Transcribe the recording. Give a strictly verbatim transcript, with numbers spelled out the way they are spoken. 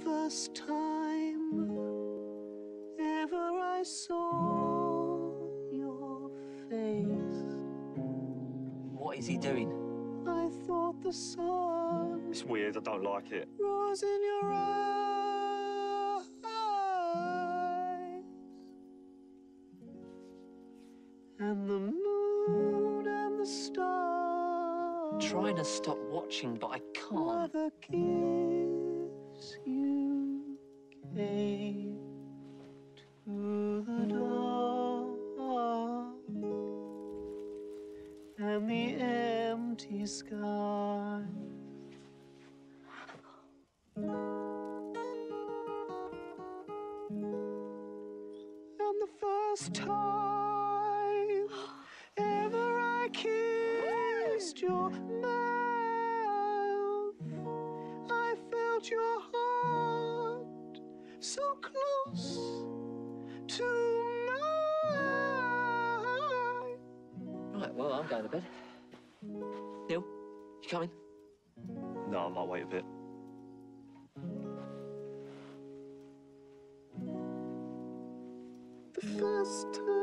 first time ever I saw your face, What is he doing? I thought the sun It's weird, I don't like it. rose in your eyes, and the moon and the stars. Trying to stop watching, but I Were can't. the gifts you gave to the dark and the empty sky. And the first time ever I kissed your mouth, I felt your heart so close to mine. Right, well, I'm going to bed. Neil, you coming? No, I might wait a bit. The first time